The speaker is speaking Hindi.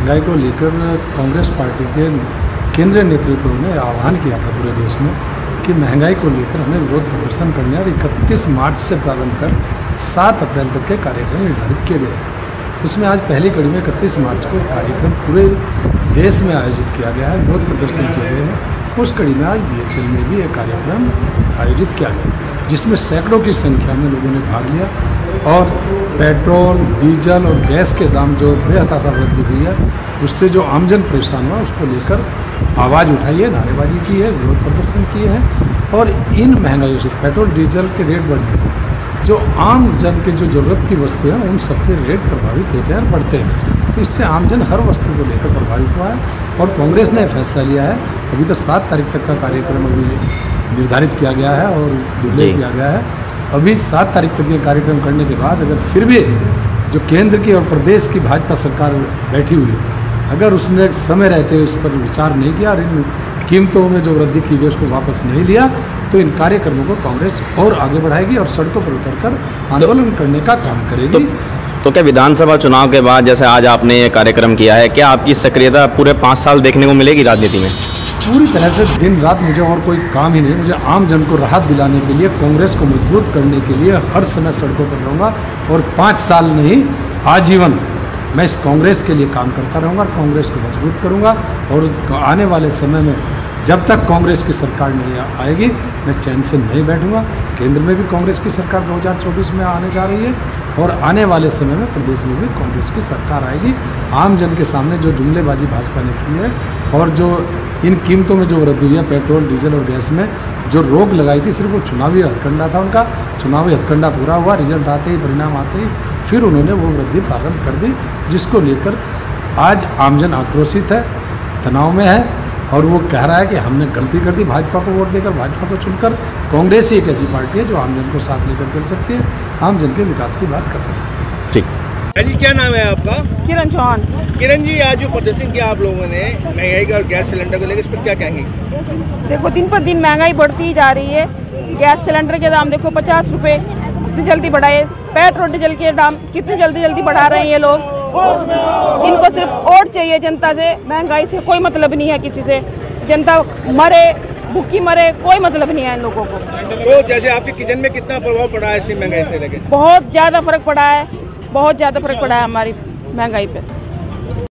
महंगाई को लेकर कांग्रेस पार्टी के केंद्रीय नेतृत्व ने आह्वान किया था पूरे देश में कि महंगाई को लेकर हमें विरोध प्रदर्शन करने और 31 मार्च से प्रारंभ कर 7 अप्रैल तक के कार्यक्रम निर्धारित किए गए हैं। उसमें आज पहली कड़ी में 31 मार्च को कार्यक्रम पूरे देश में आयोजित किया गया है, विरोध प्रदर्शन किए गए हैं। उस कड़ी में आज BHL में भी एक कार्यक्रम आयोजित किया गया जिसमें सैकड़ों की संख्या में लोगों ने भाग लिया और पेट्रोल, डीजल और गैस के दाम जो बेहताशा वृद्धि हुई है उससे जो आमजन परेशान हुआ उसको लेकर आवाज़ उठाई है, नारेबाजी की है, विरोध प्रदर्शन किए हैं। और इन महंगाइयों से, पेट्रोल डीजल के रेट बढ़ने से जो आम जन के जो ज़रूरत की वस्तु हैं उन सबके रेट प्रभावित होते हैं और बढ़ते हैं। तो इससे आमजन हर वस्तु को लेकर प्रभावित हुआ है और कांग्रेस ने फैसला लिया है। अभी तो 7 तारीख तक का कार्यक्रम अभी निर्धारित किया गया है और डिक्लेयर किया गया है। अभी 7 तारीख तक ये कार्यक्रम करने के बाद अगर फिर भी जो केंद्र की और प्रदेश की भाजपा सरकार बैठी हुई है, अगर उसने समय रहते इस पर विचार नहीं किया और इन कीमतों में जो वृद्धि की गई उसको वापस नहीं लिया तो इन कार्यक्रमों को कांग्रेस और आगे बढ़ाएगी और सड़कों पर उतरकर आंदोलन करने का काम करेगी। तो क्या विधानसभा चुनाव के बाद जैसे आज आपने ये कार्यक्रम किया है, क्या आपकी सक्रियता पूरे 5 साल देखने को मिलेगी राजनीति में? पूरी तरह से दिन रात मुझे और कोई काम ही नहीं। मुझे आम जन को राहत दिलाने के लिए, कांग्रेस को मजबूत करने के लिए हर समय सड़कों पर रहूँगा और 5 साल नहीं आजीवन मैं इस कांग्रेस के लिए काम करता रहूँगा और कांग्रेस को मजबूत करूँगा। और आने वाले समय में जब तक कांग्रेस की सरकार नहीं आएगी मैं चैन से नहीं बैठूँगा। केंद्र में भी कांग्रेस की सरकार 2024 में आने जा रही है और आने वाले समय में प्रदेश में भी कांग्रेस की सरकार आएगी। आम जन के सामने जो जुमलेबाजी भाजपा ने की है और जो इन कीमतों में जो वृद्धि हुई है, पेट्रोल, डीजल और गैस में जो रोक लगाई थी, सिर्फ वो चुनावी हथकंडा था उनका। चुनावी हथकंडा पूरा हुआ, रिजल्ट आते ही, परिणाम आते ही फिर उन्होंने वो वृद्धि प्रारंभ कर दी, जिसको लेकर आज आमजन आक्रोशित है, तनाव में है और वो कह रहा है कि हमने गलती कर दी भाजपा को वोट देकर, भाजपा को चुनकर। कांग्रेस ही एक ऐसी पार्टी है जो आमजन को साथ लेकर चल सकती है, आमजन के विकास की बात कर सकती है। ठीक जी, क्या नाम है आपका? किरण चौहान। किरण जी, आज जो प्रदर्शन किया आप लोगों ने महंगाई का और गैस सिलेंडर को लेकर, इस पर क्या कहेंगे? देखो, दिन पर दिन महंगाई बढ़ती ही जा रही है। गैस सिलेंडर के दाम देखो 50 रुपये कितनी जल्दी बढ़ाए, पेट्रोल डीजल के दाम कितनी जल्दी बढ़ा रहे हैं ये लोग। इनको सिर्फ वोट चाहिए जनता से, महंगाई से कोई मतलब नहीं है किसी से। जनता मरे, भूखी मरे, कोई मतलब नहीं है इन लोगों को। तो जैसे आपके किचन में कितना प्रभाव पड़ा है इस महंगाई से लेकर? बहुत ज़्यादा फर्क पड़ा है, बहुत ज़्यादा फर्क पड़ा है हमारी महंगाई पे।